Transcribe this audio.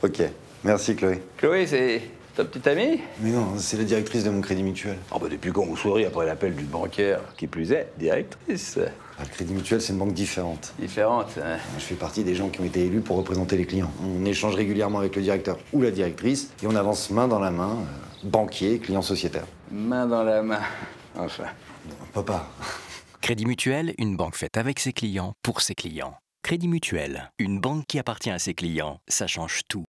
Ok, merci Chloé. Chloé, c'est ta petite amie? Mais non, c'est la directrice de mon crédit mutuel. Oh bah depuis quand vous souriez après l'appel du bancaire, qui plus est, directrice. Le crédit mutuel, c'est une banque différente. Différente, hein. Je fais partie des gens qui ont été élus pour représenter les clients. On échange régulièrement avec le directeur ou la directrice et on avance main dans la main, banquier, client sociétaire. Main dans la main, enfin. Papa. Crédit Mutuel, une banque faite avec ses clients, pour ses clients. Crédit Mutuel, une banque qui appartient à ses clients, ça change tout.